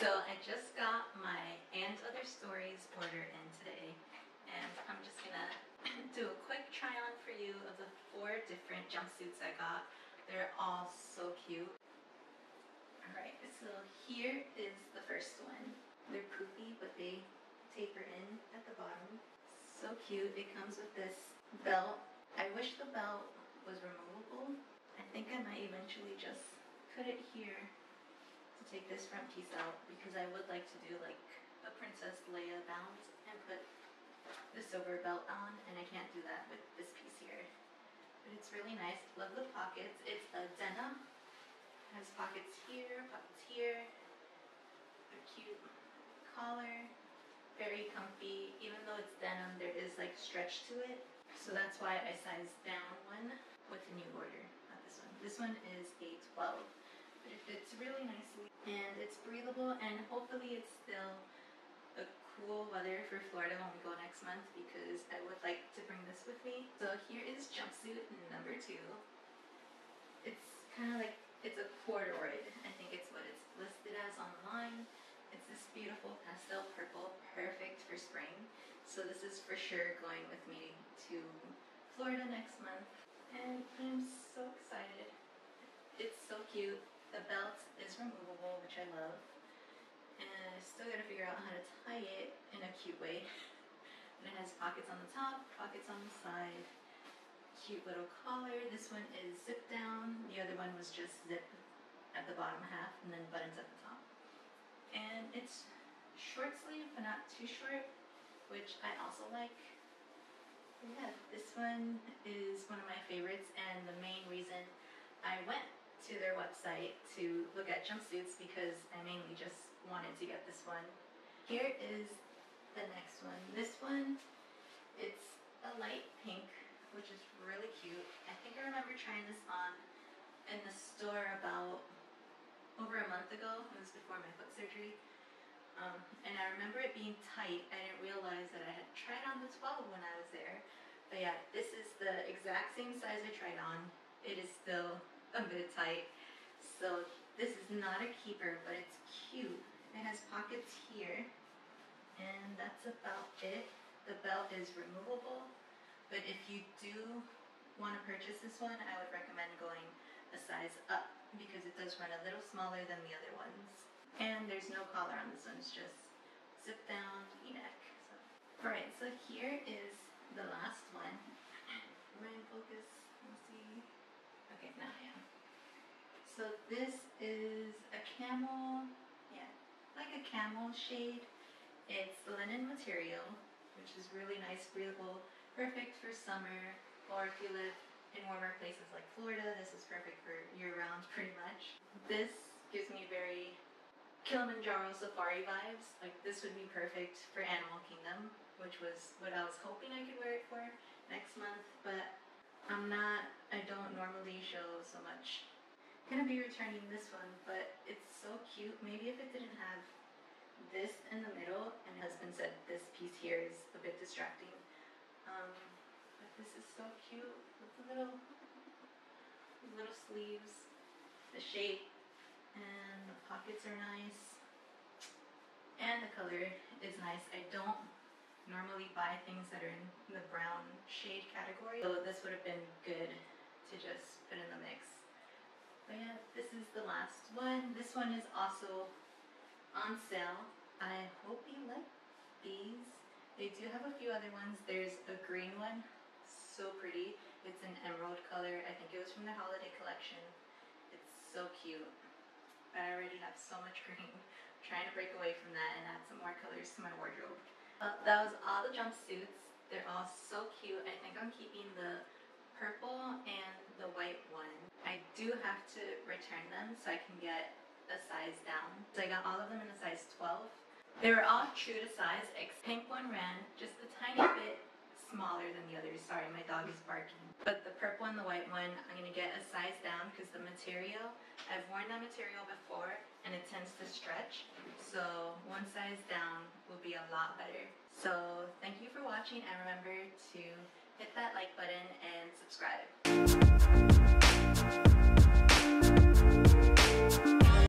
So I just got my and other stories order in today, and I'm just gonna do a quick try on for you of the 4 different jumpsuits I got. They're all so cute. Alright, so here is the first one. They're poofy, but they taper in at the bottom. So cute. It comes with this belt. I wish the belt was removable. I think I might eventually just cut it here to take this front piece out, because I would like to do like a Princess Leia bound and put the silver belt on, and I can't do that with this piece here. But it's really nice. Love the pockets. It's a denim. Has pockets here, a cute collar, very comfy. Even though it's denim, there is like stretch to it, so that's why I sized down one with the new order, not this one. This one is a 12, but it fits really nicely and it's breathable, and hopefully it's still a cool weather for Florida when we go next month, because I would like to bring this with me. So here is jumpsuit number 2. It's kind of like, it's a corduroy, I think it's what it's listed as online. It's this beautiful pastel purple, perfect for spring. So this is for sure going with me to Florida next month, and I'm so excited. It's so cute. The belt is removable, which I love, and I still gotta figure out how to tie it in a cute way. And it has pockets on the top, pockets on the side. Cute little collar. This one is zip down. The other one was just zip at the bottom half and then buttons at the top. And it's short sleeve, but not too short, which I also like. Yeah, this one is one of my favorites, and the main reason I went to their website to look at jumpsuits, because I mainly just wanted to get this one. Here is the next one. This one, it's a light pink, which is really cute. I think I remember trying this on in the store about over a month ago. It was before my foot surgery. And I remember it being tight. I didn't realize that I had tried on the 12 when I was there. But yeah, this is the exact same size I tried on. It is still a bit tight. So this is not a keeper, but it's cute. It has pockets here, and that's about it. The belt is removable. But if you do want to purchase this one, I would recommend going a size up, because it does run a little smaller than the other ones. And there's no collar on this one, it's just zip down v-neck. So. Alright, so here is the last one. Am I in focus? Let's see. Okay, now I am. So this is a camel, yeah, like a camel shade. It's linen material, which is really nice, breathable. Perfect for summer, or if you live in warmer places like Florida, this is perfect for year-round pretty much. This gives me very Kilimanjaro safari vibes. Like, this would be perfect for Animal Kingdom, which was what I was hoping I could wear it for next month, but I don't normally show so much. I'm gonna be returning this one, but it's so cute. Maybe if it didn't have this in the middle, and my husband said this piece here is a bit distracting. But this is so cute with the little sleeves, the shape, and the pockets are nice, and the color is nice. I don't normally buy things that are in the brown shade category, so this would have been good to just put in the mix. But yeah, this is the last one. This one is also on sale. I hope you like these. They do have a few other ones. There's a green one, so pretty. It's an emerald color. I think it was from the holiday collection. It's so cute. But I already have so much green. I'm trying to break away from that and add some more colors to my wardrobe. That was all the jumpsuits. They're all so cute. I think I'm keeping the purple and the white one. I do have to return them so I can get a size down. So I got all of them in a size 12. They were all true to size. Pink one ran just a tiny bit smaller than the others. Sorry, my dog is barking. But the purple and the white one, I'm going to get a size down, because the material, I've worn that material before and it tends to stretch. So one size down will be a lot better. So thank you for watching, and remember to hit that like button and subscribe.